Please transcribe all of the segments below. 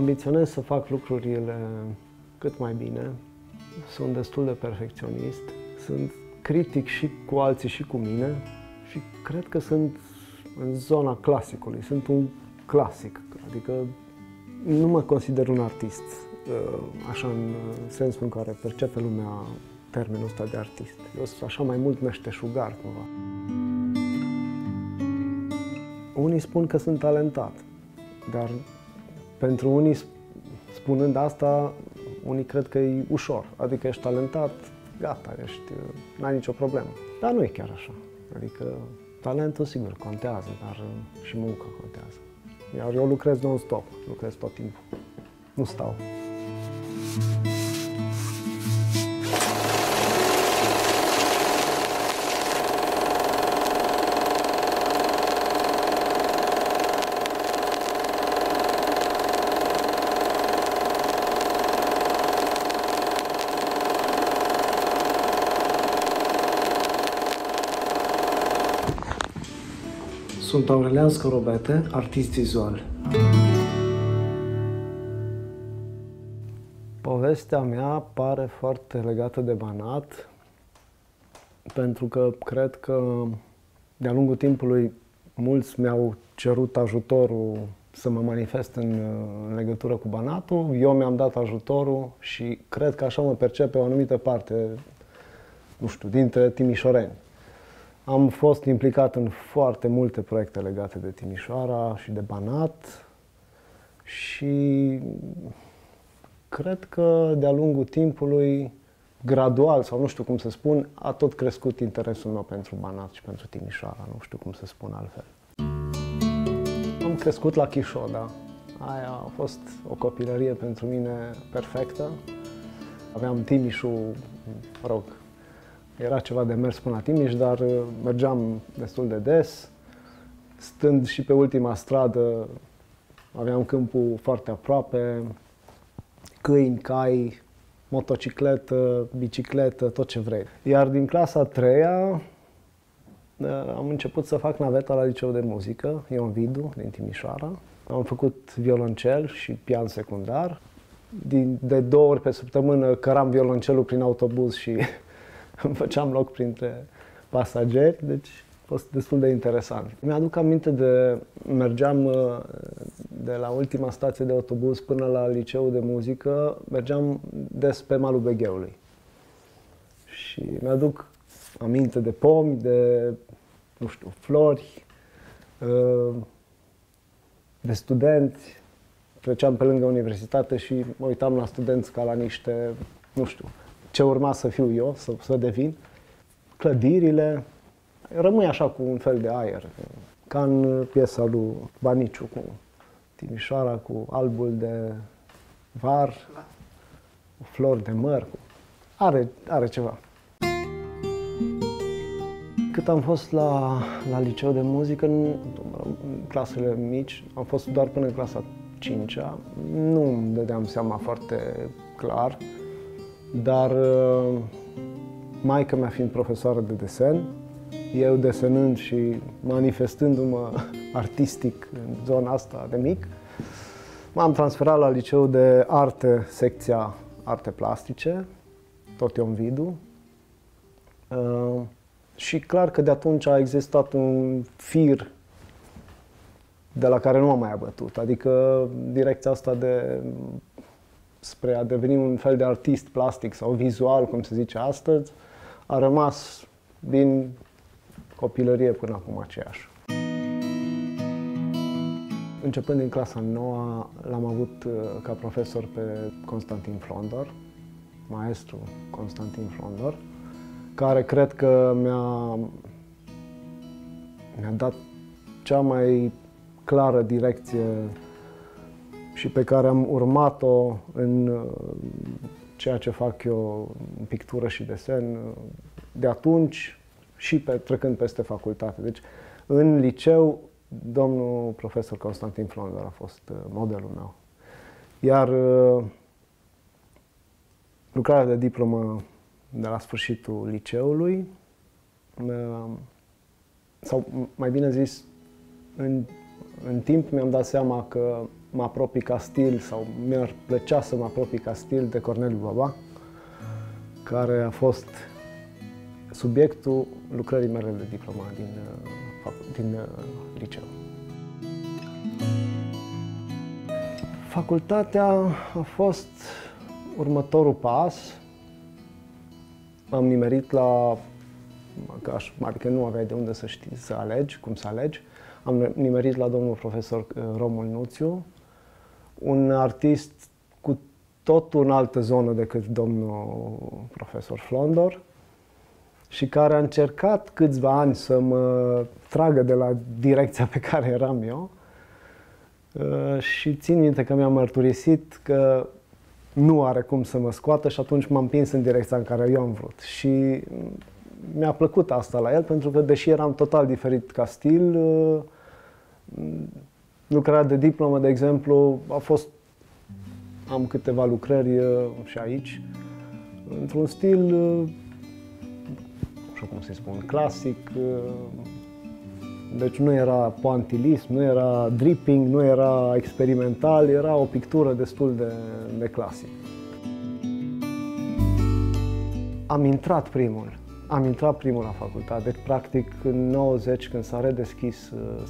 ambiționez să fac lucrurile cât mai bine. Sunt destul de perfecționist. Sunt critic și cu alții și cu mine și cred că sunt în zona clasicului. Sunt un clasic, adică nu mă consider un artist, așa în sensul în care percepe lumea termenul ăsta de artist. Eu sunt așa mai mult meșteșugar cumva. Unii spun că sunt talentat, dar pentru unii, spunând asta, unii cred că e ușor. Adică ești talentat, gata, n-ai nicio problemă. Dar nu e chiar așa. Adică talentul, sigur, contează, dar și munca contează. Iar eu lucrez non-stop, lucrez tot timpul. Nu stau. Sunt Aurelian Scorobete, artist vizual. Povestea mea pare foarte legată de Banat, pentru că cred că de-a lungul timpului mulți mi-au cerut ajutorul să mă manifest în legătură cu Banatul. Eu mi-am dat ajutorul și cred că așa mă percepe o anumită parte, nu știu, dintre timișoreni. Am fost implicat în foarte multe proiecte legate de Timișoara și de Banat și cred că de-a lungul timpului, gradual, sau nu știu cum să spun, a tot crescut interesul meu pentru Banat și pentru Timișoara, nu știu cum să spun altfel. Am crescut la Chișoda. Aia a fost o copilărie pentru mine perfectă. Aveam Timișul, mă rog, era ceva de mers până la Timiș, dar mergeam destul de des. Stând și pe ultima stradă, aveam câmpul foarte aproape, câini, cai, motocicletă, bicicletă, tot ce vrei. Iar din clasa a 3-a am început să fac naveta la liceu de muzică, Ion Vidu, din Timișoara. Am făcut violoncel și pian secundar. De 2 ori pe săptămână căram violoncelul prin autobuz și îmi făceam loc printre pasageri, deci a fost destul de interesant. Mi-aduc aminte mergeam de la ultima stație de autobuz până la liceul de muzică, mergeam des pe malul Begheului. Și mi-aduc aminte de pomi, de, nu știu, flori, de studenți. Treceam pe lângă universitate și mă uitam la studenți ca la niște, nu știu, ce urma să fiu eu, să devin. Clădirile, rămâi așa cu un fel de aer, ca în piesa lui Baniciu cu Timișoara, cu albul de var, cu flori de măr, are ceva. Cât am fost la liceu de muzică, în clasele mici, am fost doar până în clasa 5-a, nu îmi dădeam seama foarte clar, dar maică mea fiind profesoară de desen, eu desenând și manifestându-mă artistic în zona asta de mic, m-am transferat la liceul de arte, secția arte plastice, tot Ion Vidu. Și clar că de atunci a existat un fir de la care nu m-am mai abătut. Adică direcția asta spre a deveni un fel de artist plastic sau vizual, cum se zice astăzi, a rămas din copilărie până acum aceeași. Începând din clasa 9, l-am avut ca profesor pe Constantin Flondor, maestru Constantin Flondor, care cred că mi-a dat cea mai clară direcție și pe care am urmat-o în ceea ce fac eu în pictură și desen de atunci și trecând peste facultate. Deci, în liceu, domnul profesor Constantin Flondor a fost modelul meu. Iar lucrarea de diplomă de la sfârșitul liceului, sau mai bine zis, în timp mi-am dat seama că mă apropii ca stil sau mi-ar plăcea să mă apropii ca stil de Corneliu Baba, care a fost subiectul lucrării mele de diploma din liceu. Facultatea a fost următorul pas. Am nimerit adică nu aveai de unde să știi, să alegi, cum să alegi. Am nimerit la domnul profesor Romul Nuțiu, un artist cu totul în altă zonă decât domnul profesor Flondor și care a încercat câțiva ani să mă tragă de la direcția pe care eram eu. Și țin minte că mi-am mărturisit că nu are cum să mă scoată și atunci m-am împins în direcția în care eu am vrut. Și mi-a plăcut asta la el, pentru că, deși eram total diferit ca stil, lucrarea de diplomă, de exemplu, am câteva lucrări și aici, într-un stil, nu știu cum să-i spun, clasic. Deci nu era pointillism, nu era dripping, nu era experimental, era o pictură destul de clasic. Am intrat primul la facultate, deci practic în 90, când s-a redeschis,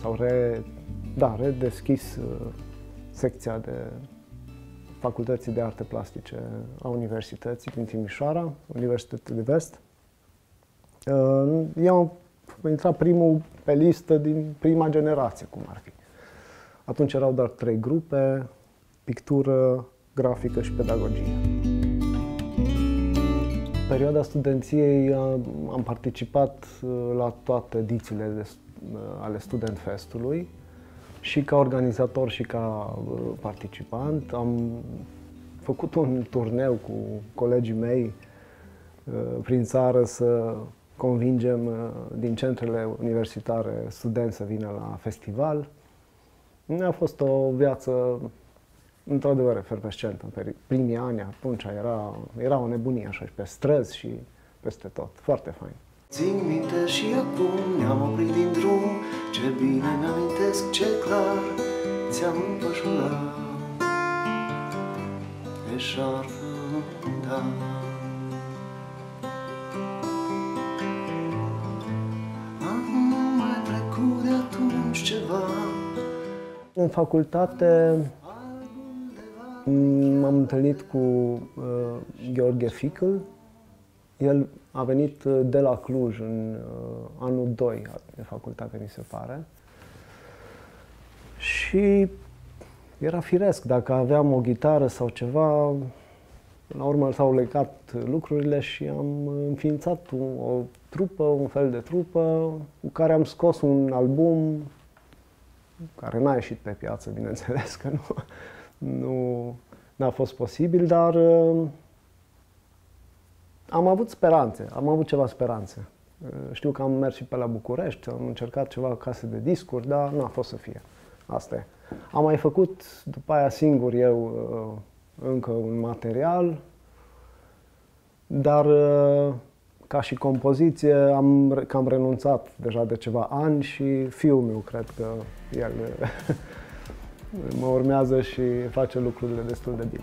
redeschis secția de Facultății de Arte Plastice a Universității din Timișoara, Universitatea de Vest. Eu am intrat primul pe listă din prima generație, cum ar fi. Atunci erau doar 3 grupe: pictură, grafică și pedagogie. În perioada studenției am participat la toate edițiile ale Student Festului, și ca organizator și ca participant. Am făcut un turneu cu colegii mei prin țară să convingem din centrele universitare studenți să vină la festival. A fost o viață într-adevăr efervescentă în primii ani. Atunci era o nebunie așa și pe străzi și peste tot. Foarte fain. Țin minte și acum ne-am oprit din drum, ce bine mi-amintesc, ce clar ți-am împășurat eșarfă mânta. Mai trecut de atunci ceva. În facultate m-am întâlnit cu Gheorghe Ficl. El a venit de la Cluj în anul 2 de facultate, mi se pare. Și era firesc, dacă aveam o ghitară sau ceva, la urmă s-au legat lucrurile și am înființat o trupă, un fel de trupă, cu care am scos un album care n-a ieșit pe piață, bineînțeles că n-a fost posibil, dar am avut speranțe, am avut ceva speranțe. Știu că am mers și pe la București, am încercat ceva case de discuri, dar n-a fost să fie. Asta e. Am mai făcut după aia singur eu încă un material, dar ca și compoziție am renunțat deja de ceva ani și fiul meu, cred că el mă urmează și face lucrurile destul de bine.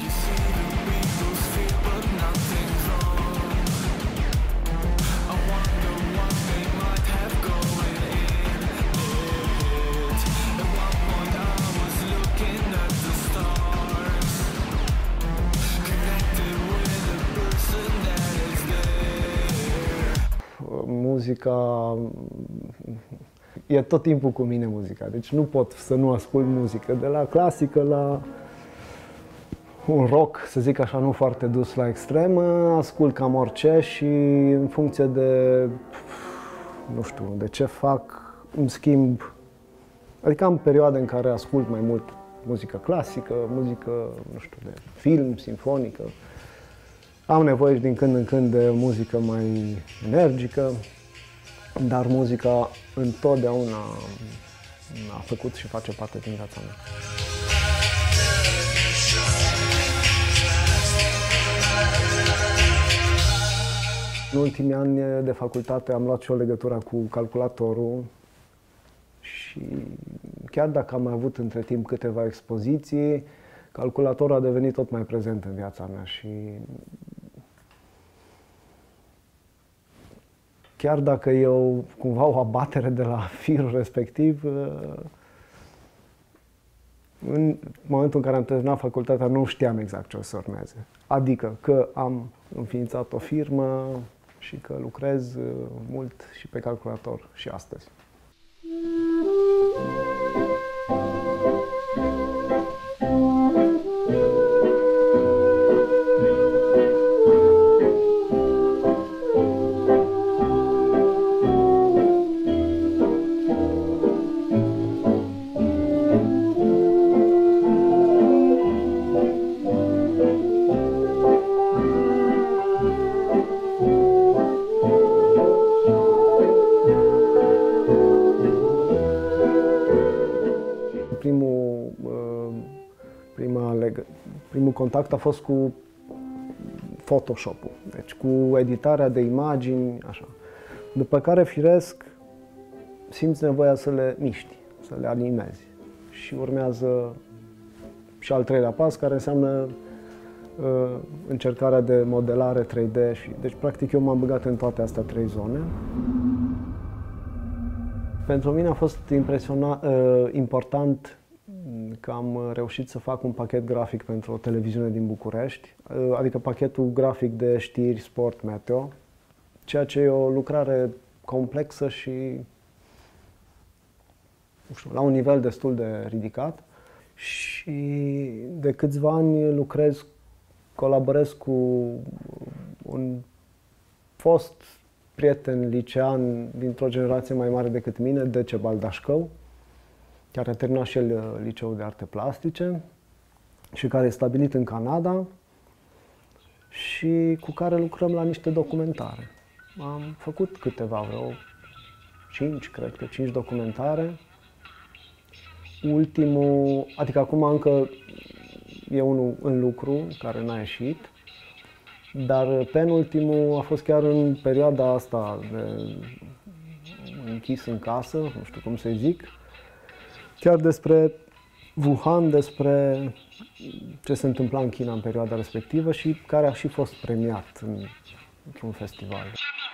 Muzica e tot timpul cu mine, muzica, deci nu pot să nu ascult muzică, de la clasică la un rock, să zic așa, nu foarte dus la extremă, ascult cam orice și în funcție de, nu știu, de ce fac, îmi schimb, adică am perioade în care ascult mai mult muzică clasică, muzică, nu știu, de film, simfonică. Am nevoie din când în când de muzică mai energică, dar muzica întotdeauna a făcut și face parte din viața mea. În ultimii ani de facultate am luat și o legătură cu calculatorul Și chiar dacă am mai avut între timp câteva expoziții, calculatorul a devenit tot mai prezent în viața mea și chiar dacă eu cumva o abatere de la firul respectiv, în momentul în care am terminat facultatea nu știam exact ce o să urmeze. Adică că am înființat o firmă și că lucrez mult și pe calculator și astăzi. Primul contact a fost cu Photoshop-ul, deci cu editarea de imagini, așa. După care, firesc, simți nevoia să le miști, să le animezi. Și urmează și al treilea pas, care înseamnă încercarea de modelare 3D. Deci, practic, eu m-am băgat în toate astea trei zone. Pentru mine a fost important că am reușit să fac un pachet grafic pentru o televiziune din București, adică pachetul grafic de știri, sport, meteo, ceea ce e o lucrare complexă și, nu știu, la un nivel destul de ridicat. Și de câțiva ani colaborez cu un fost prieten licean dintr-o generație mai mare decât mine, Dece Baldașcău, care a terminat și el liceul de arte plastice și care e stabilit în Canada și cu care lucrăm la niște documentare. Am făcut câteva, vreo 5 documentare. Ultimul, adică acum încă e unul în lucru, care n-a ieșit, dar penultimul a fost chiar în perioada asta de închis în casă, nu știu cum să-i zic, chiar despre Wuhan, despre ce se întâmpla în China în perioada respectivă și care a și fost premiat într-un festival.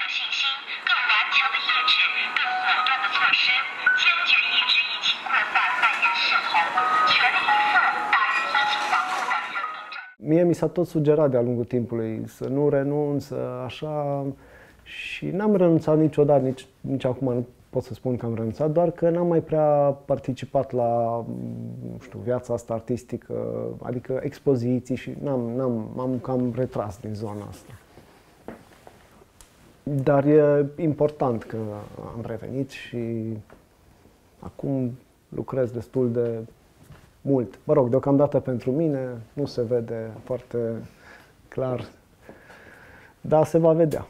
Mie mi s-a tot sugerat de-a lungul timpului să nu renunț, așa, și n-am renunțat niciodată, nici acum nu pot să spun că am renunțat, doar că n-am mai prea participat la, nu știu, viața asta artistică, adică expoziții și m-am cam retras din zona asta. Dar e important că am revenit și acum lucrez destul de mult. Mă rog, deocamdată pentru mine nu se vede foarte clar, dar se va vedea.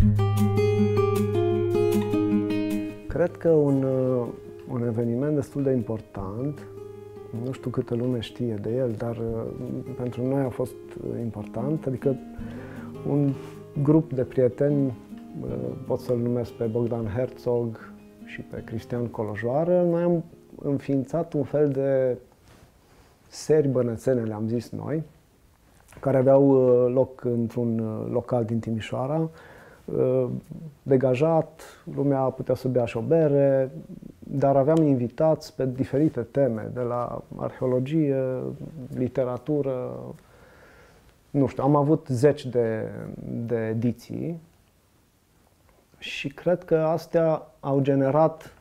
Cred că un eveniment destul de important, nu știu câtă lume știe de el, dar pentru noi a fost important, adică un grup de prieteni, pot să-l numesc pe Bogdan Herzog și pe Cristian Colojoară, noi am înființat un fel de seri bănățene, le-am zis noi, care aveau loc într-un local din Timișoara, degajat, lumea putea să bea și o bere, dar aveam invitați pe diferite teme, de la arheologie, literatură, nu știu, am avut zeci de ediții și cred că astea au generat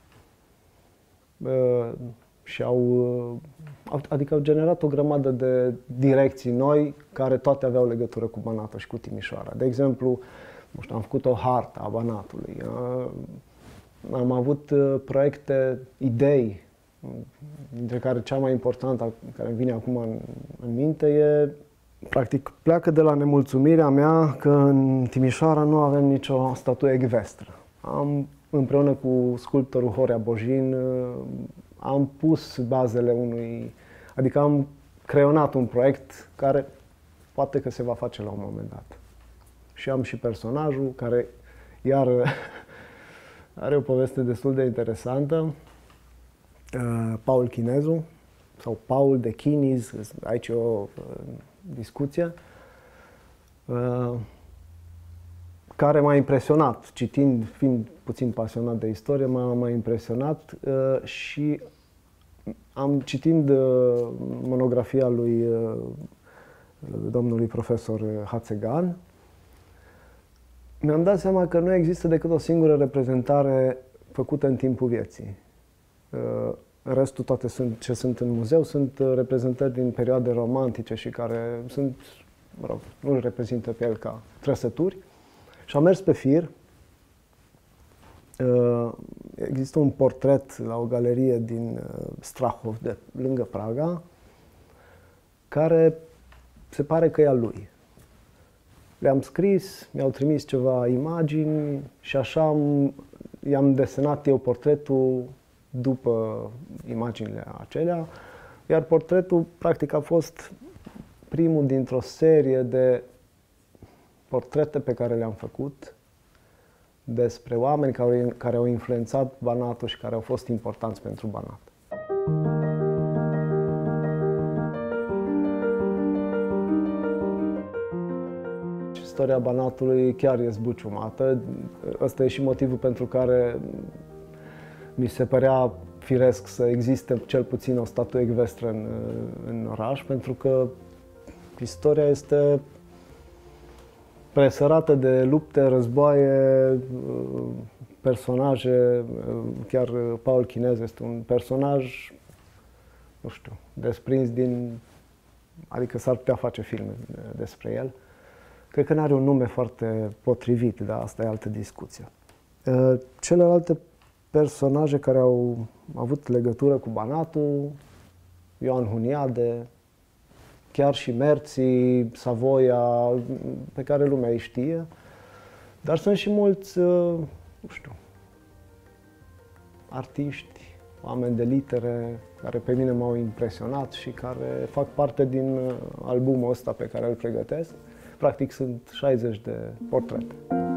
adică au generat o grămadă de direcții noi care toate aveau legătură cu Banatul și cu Timișoara. De exemplu, nu știu, am făcut o hartă a Banatului, am avut proiecte, idei, dintre care cea mai importantă, care îmi vine acum în minte, e, practic, pleacă de la nemulțumirea mea că în Timișoara nu avem nicio statuie ecvestră. Împreună cu sculptorul Horea Bojin, am pus bazele adică am creionat un proiect care poate că se va face la un moment dat. Și am și personajul care, iar, are o poveste destul de interesantă. Paul Chinezu sau Paul de Chiniz, aici e o discuție, care m-a impresionat, citind, fiind puțin pasionat de istorie, m-a impresionat și citind monografia lui domnului profesor Hațegan, mi-am dat seama că nu există decât o singură reprezentare făcută în timpul vieții. Restul, toate ce sunt în muzeu, sunt reprezentări din perioade romantice și care sunt, mă rog, nu îl reprezintă pe el ca trăsături. Și am mers pe fir. Există un portret la o galerie din Strahov, de lângă Praga, care se pare că e al lui. Le-am scris, mi-au trimis ceva imagini și așa i-am desenat eu portretul după imaginile acelea, iar portretul practic a fost primul dintr-o serie de portrete pe care le-am făcut despre oameni care au influențat Banatul și care au fost importanți pentru Banat. Istoria Banatului chiar e zbuciumată. Ăsta e și motivul pentru care mi se părea firesc să existe cel puțin o statuă ecvestră în oraș, pentru că istoria este presărată de lupte, războaie, personaje. Chiar Paul Chinezu este un personaj, nu știu, desprins din... adică s-ar putea face filme despre el. Cred că n-are un nume foarte potrivit, dar asta e altă discuție. Celelalte personaje care au avut legătură cu Banatul, Ioan Huniade, chiar și Merții, Savoia, pe care lumea îi știe, dar sunt și mulți, nu știu, artiști, oameni de litere, care pe mine m-au impresionat și care fac parte din albumul ăsta pe care îl pregătesc. Practic sunt 60 de portrete.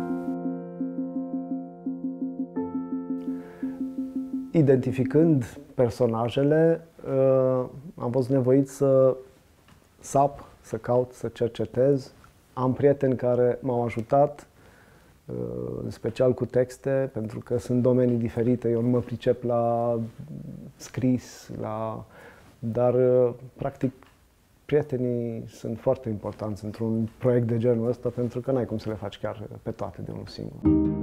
Identificând personajele, am fost nevoit să sap, să caut, să cercetez. Am prieteni care m-au ajutat, în special cu texte, pentru că sunt domenii diferite. Eu nu mă pricep la scris, dar practic prietenii sunt foarte importanți într-un proiect de genul ăsta, pentru că n-ai cum să le faci chiar pe toate de unul singur.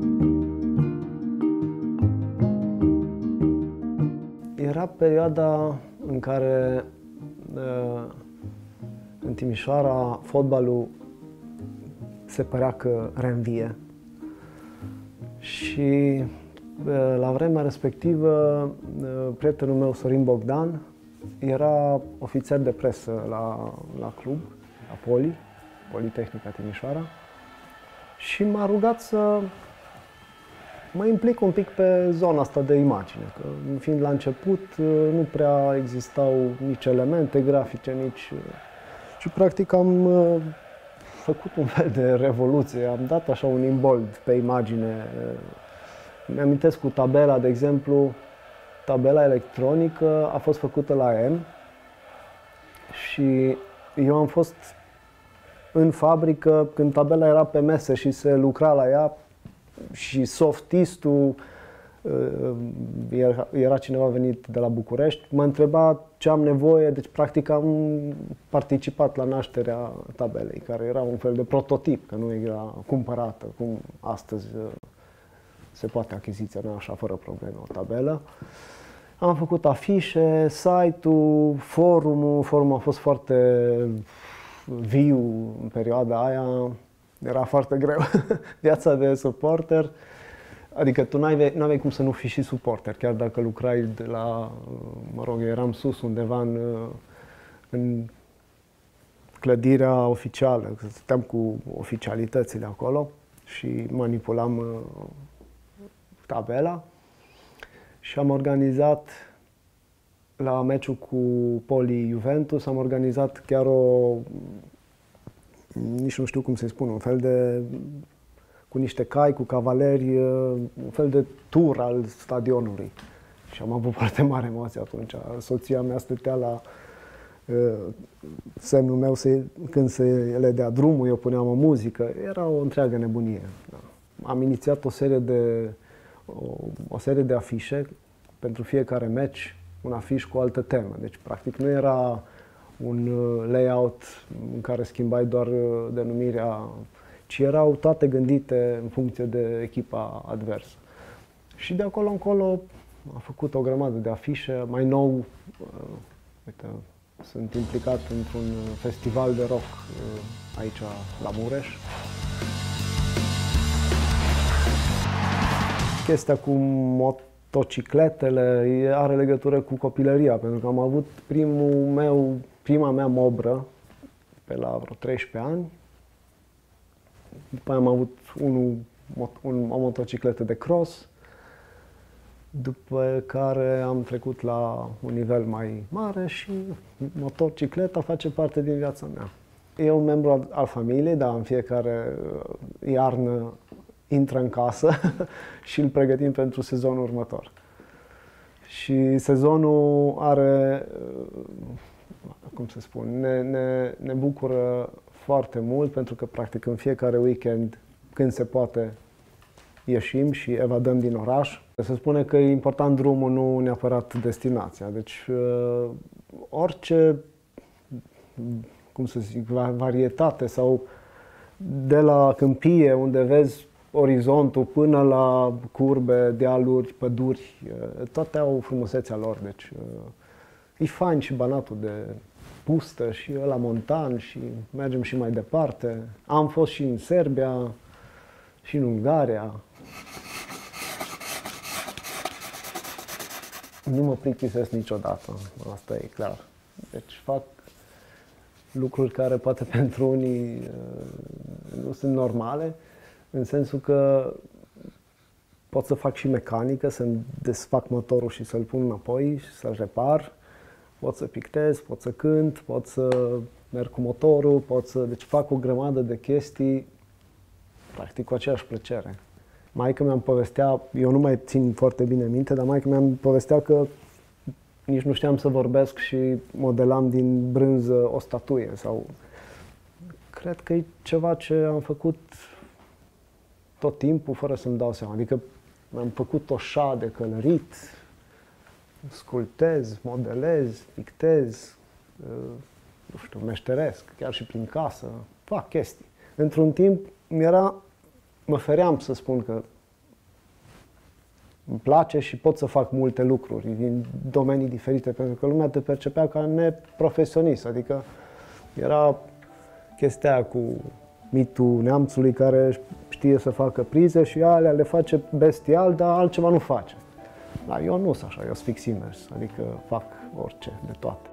Era perioada în care în Timișoara fotbalul se părea că reînvie și la vremea respectivă prietenul meu, Sorin Bogdan, era ofițer de presă la club, la Politehnica Timișoara, și m-a rugat să mă implic un pic pe zona asta de imagine, că fiind la început nu prea existau nici elemente grafice, nici... Și practic am făcut un fel de revoluție, am dat așa un imbold pe imagine. Mi-amintesc cu tabela, de exemplu, tabela electronică a fost făcută la M și eu am fost în fabrică când tabela era pe mese și se lucra la ea și softistul, era cineva venit de la București, mă întreba ce am nevoie, deci practic am participat la nașterea tabelei, care era un fel de prototip, că nu era cumpărată, cum astăzi se poate achiziționa așa fără probleme o tabelă. Am făcut afișe, site-ul, forumul a fost foarte viu în perioada aia, era foarte greu viața de suporter. Adică tu n-aveai cum să nu fii și suporter, chiar dacă lucrai de la, mă rog, eram sus undeva în clădirea oficială, stăteam cu oficialitățile acolo și manipulam tabela și am organizat la meciul cu Poli Juventus, am organizat chiar nici nu știu cum să-i spun, un fel de, cu niște cai, cu cavaleri, un fel de tur al stadionului. și am avut foarte mare emoție atunci. Soția mea stătea la semnul meu când se le dea drumul, eu puneam o muzică, era o întreagă nebunie. Da. Am inițiat o serie de afișe pentru fiecare meci, un afiș cu o altă temă. Deci, practic, nu era un layout în care schimbai doar denumirea, ci erau toate gândite în funcție de echipa adversă. Și de acolo încolo am făcut o grămadă de afișe. Mai nou, uite, sunt implicat într-un festival de rock aici la Mureș. Chestia cu motocicletele are legătură cu copilăria, pentru că am avut prima mea mobră pe la vreo 13 ani. După aia am avut o motocicletă de cross, după care am trecut la un nivel mai mare și motocicleta face parte din viața mea. E un membru al familiei, dar în fiecare iarnă intră în casă și îl pregătim pentru sezonul următor. Și sezonul are, cum să spun, ne bucură foarte mult, pentru că practic în fiecare weekend, când se poate, ieșim și evadăm din oraș. Se spune că e important drumul, nu neapărat destinația. Deci orice, cum să zic, varietate sau de la câmpie, unde vezi orizontul, până la curbe, dealuri, păduri, toate au frumusețea lor. Deci e fain și Banatul de pustă și ăla montan și mergem și mai departe. Am fost și în Serbia și în Ungaria. Nu mă plictisesc niciodată, asta e clar. Deci fac lucruri care poate pentru unii nu sunt normale, în sensul că pot să fac și mecanică, să-mi desfac motorul și să-l pun înapoi și să-l repar. Pot să pictez, pot să cânt, pot să merg cu motorul, deci fac o grămadă de chestii, practic cu aceeași plăcere. Maica mi-am povestea, eu nu mai țin foarte bine minte, dar maica mi-am povestea că nici nu știam să vorbesc și modelam din brânză o statuie sau... Cred că e ceva ce am făcut tot timpul fără să-mi dau seama. Adică am făcut o șa de călărit, sculptez, modelez, pictez, nu știu, meșteresc, chiar și prin casă, fac chestii. Într-un timp mă feream să spun că îmi place și pot să fac multe lucruri din domenii diferite, pentru că lumea te percepea ca neprofesionist. Adică era chestia aia cu mitul neamțului care știe să facă prize și alea le face bestial, dar altceva nu face. Dar eu nu sunt așa, eu sunt fix invers, adică fac orice, de toate.